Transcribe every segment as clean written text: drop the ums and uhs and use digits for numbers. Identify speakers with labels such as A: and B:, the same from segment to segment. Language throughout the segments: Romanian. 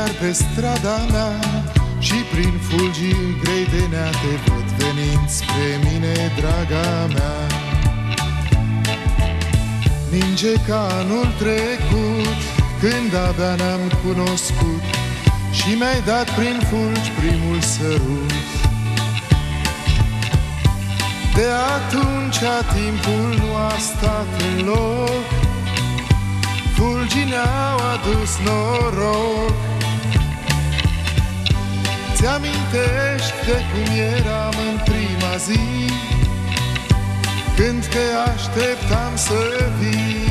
A: iar pe strada mea și prin fulgii grei de nea te văd venind spre mine, draga mea. Ninge ca anul trecut, când abia ne-am cunoscut și mi-ai dat prin fulgi primul sărut. De atunci timpul nu a stat în loc, fulgii ne-au adus noroc. Ți-amintești de cum eram în prima zi, când te așteptam să vii?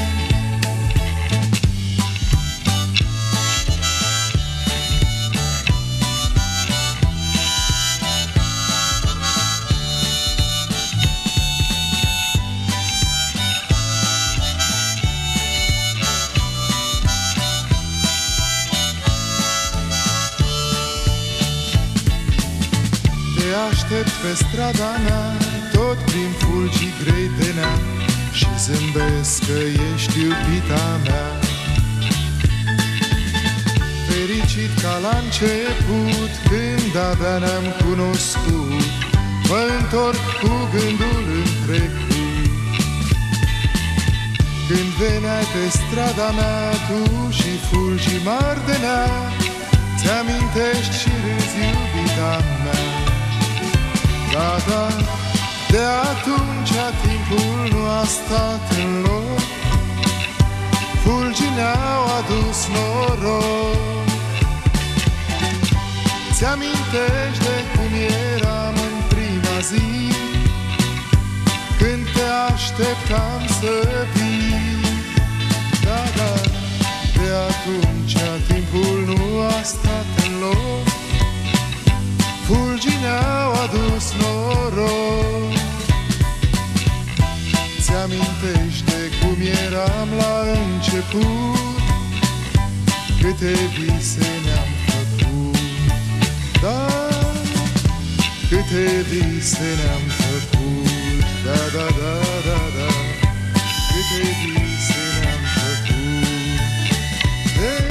A: Te aștept pe strada mea, tot prin fulgii grei de nea, și zâmbesc că ești iubita mea. Fericit ca la început, când abia ne-am cunoscut, mă întorc cu gândul în trecut. Când veneai pe strada mea, tu și fulgii mari de nea, ți-amintești și râzi, iubita mea. Da, da, de atunci timpul nu a stat în loc, fulgii ne-au adus noroc. Ți-amintești de cum eram în prima zi, când te așteptam să vii? Da, da, de atunci timpul nu a stat în loc, fulgii ne-au adus noroc. Ți-amintești de cum eram la început, câte vise ne-am făcut? Da, câte vise ne-am făcut? Da, da, da, da, da, câte vise ne-am făcut? Hey!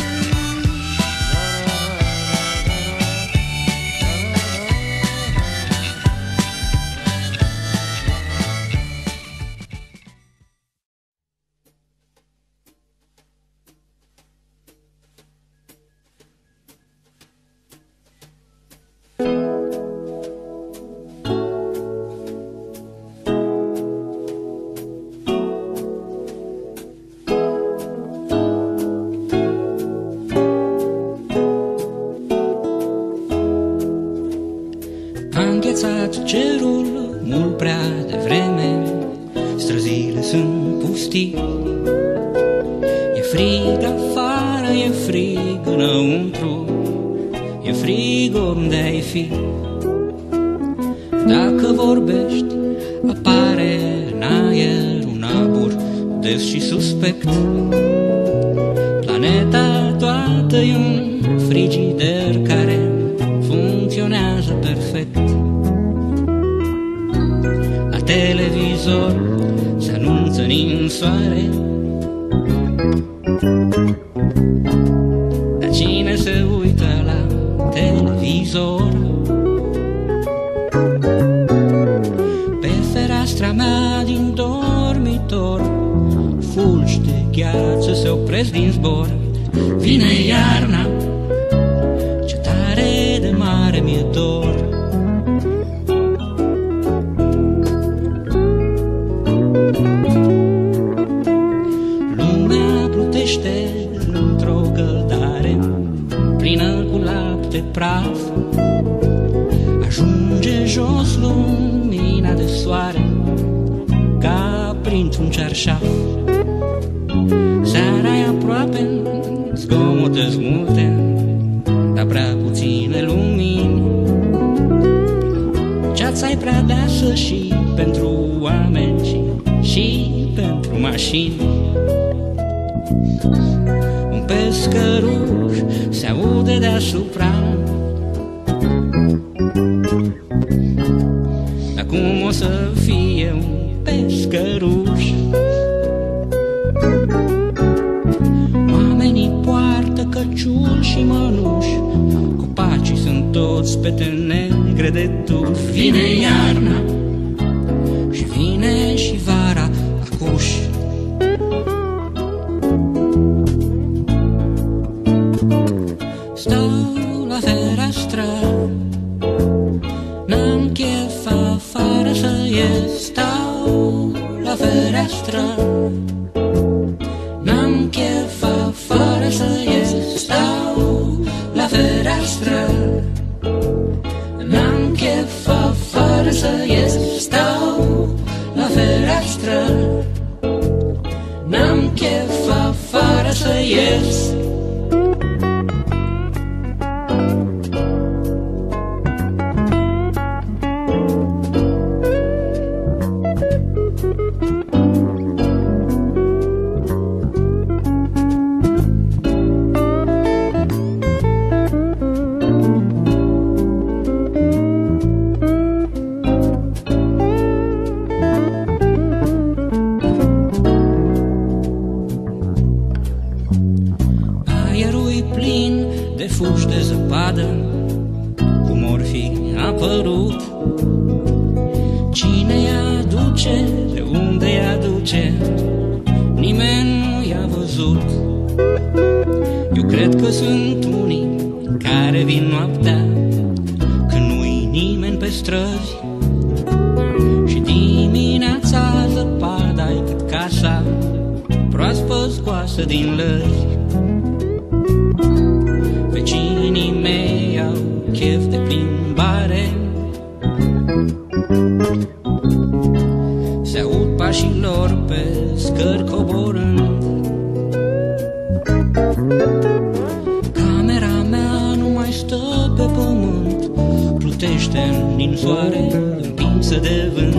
B: Cerul mult prea devreme, străzile sunt pustii. E frig afară, e frig înăuntru, e frig oriunde ai fi. Dacă vorbești, apare în aer un abur des și suspect. Planeta toată e un frigider care funcționează perfect. Televizor se anunță ninsoare, dar cine se uită la televizor? Pe fereastra mea din dormitor, fulgi de gheață se opresc din zbor. Vine iarna, ce tare de mare mi-e dor. Lumea plutește într-o căldare plină cu lapte praf. Ajunge jos lumina de soare ca printr-un cearșaf. Seara e aproape, zgomote-s multe, dar prea puține lumini. Ceața-i prea deasă și pentru oameni și pentru mașini. Un pescăruș se aude deasupra, dar cum o să fie un pescăruș? Oamenii poartă căciuli ciul și mănuși, copacii sunt toți pete negre de tuf. Vine iarna și vine și vara acuși. Stau la fereastră, n-am chef afară să ies. Stau la fereastră, n-am chef afară să ies. Stau la fereastră, n-am chef afară să ies. Stau la fereastră, n-am chef afară să ies. Aerul-i plin de fugi de zăpadă, cum or fi apărut. Cine-i aduce, de unde-i aduce, nimeni nu i-a văzut. Eu cred că sunt unii care vin noaptea, când nu-i nimeni pe străzi, și dimineața zăpada-i cât casa, proaspăt scoasă din lăzi. Vecinii mei au chef de plimbare, se aud pașii lor pe scări coborând. Camera mea nu mai stă pe pământ, plutește în ninsoare împinsă de vânt.